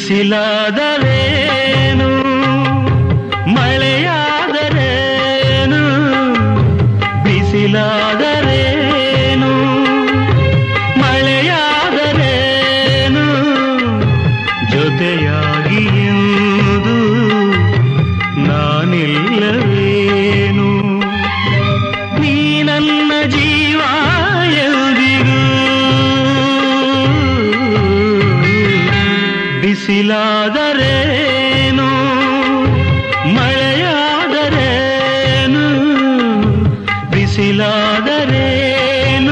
ಬಿಸಿಲಾದರೇನು ಮಳೆಯಾದರೇನು ಬಿಸಿಲಾದರೇನು ಮಳೆಯಾದರೇನು ಜೊತೆಯಾಗಿ ಎಂದು ನಾನಿಲ್ಲವೇನು ನೀ ನನ್ನ ಜೀವ ಎಂದಿಗೂ ಬಿಸಿಲಾದರೇನು ಮಳೆಯಾದರೇನು ಬಿಸಿಲಾದರೇನು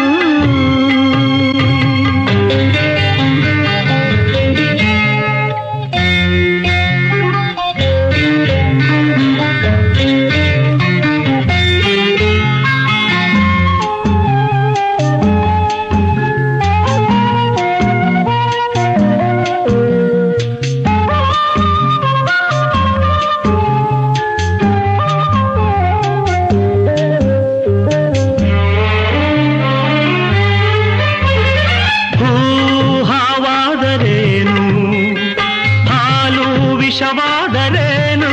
ವಿಷವಾದರೇನು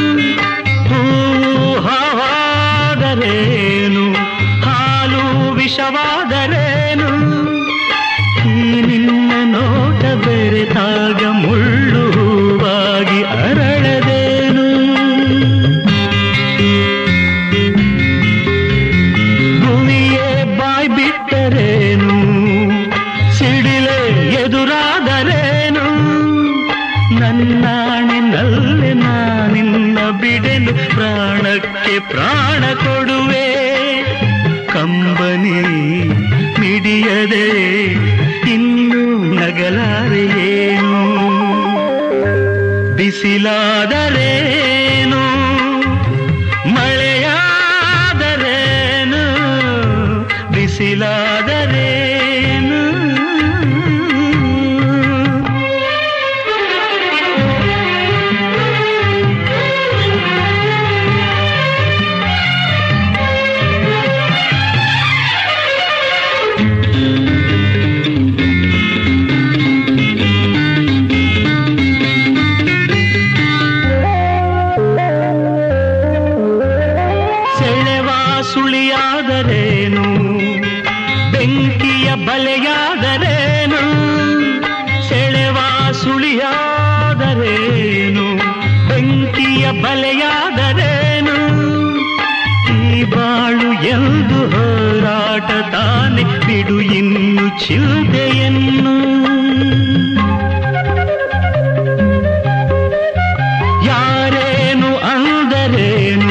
ಹೂವಾದರೇನು ಹಾಲು ವಿಷವಾದರೇನು ಈ ನಿನ್ನ ನೋಟ ಬೆರೆತಾಗ ಮುಳ್ಳು ಹೂವಾಗಿ ಅರಳದೇನು ಭೂಮಿಯೇ ಬಾಯ್ ಬಿಟ್ಟರೇನು ಸಿಡಿಲೆ ಎದುರಾದರೇನು ನನ್ನಾಣಿನಲ್ಲಿ ನಾನಿನ್ನ ಬಿಡೆನು ಪ್ರಾಣಕ್ಕೆ ಪ್ರಾಣ ಕೊಡುವೆ ಕಂಬನಿ ಮಿಡಿಯದೆ ಇನ್ನೂ ನಗಲಾರೆಯೇನು ಬಿಸಿಲಾದರೇನು ಮಳೆಯಾದರೇನು ಬಿಸಿಲಾದರೇನು ಸುಳಿಯಾದರೇನು ಬೆಂಕಿಯ ಬಲೆಯಾದರೇನು ಸೆಳೆವ ಸುಳಿಯಾದರೇನು ಬೆಂಕಿಯ ಬಲೆಯಾದರೇನು ಈ ಬಾಳು ಎಂದು ಹೋರಾಟ ತಾನೆ ಬಿಡು ಇನ್ನು ಚಿಂತೆಯನ್ನು ಯಾರೇನು ಅಂದರೇನು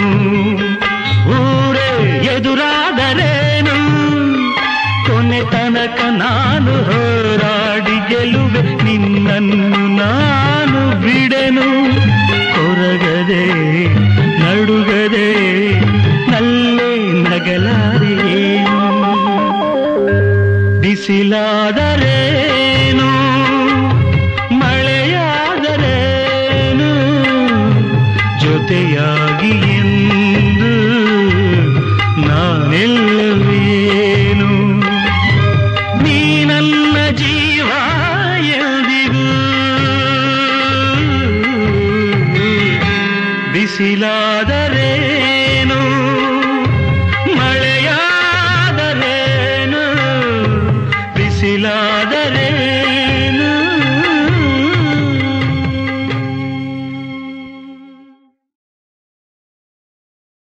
ಎದುರಾದರೇನು ಕೊನೆ ತನಕ ನಾನು ಹೋರಾಡಿ ಗೆಲುವೆ ನಿನ್ನನ್ನು ನಾನು ಬಿಡೆನು ಕೊರಗದೆ ನಡುಗದೆ ನಲ್ಲೇ ನಗಲಾರೆಯೇನು ಬಿಸಿಲಾದರೇನು ಮಳೆಯಾದರೇನು ಜೊತೆಯಾಗಿ ಎಂದು ನಾನೆಲ್ಲವೇನು ನೀ ನನ್ನ ಜೀವ ಎಂದಿಗೂ ಬಿಸಿಲಾದರೇನು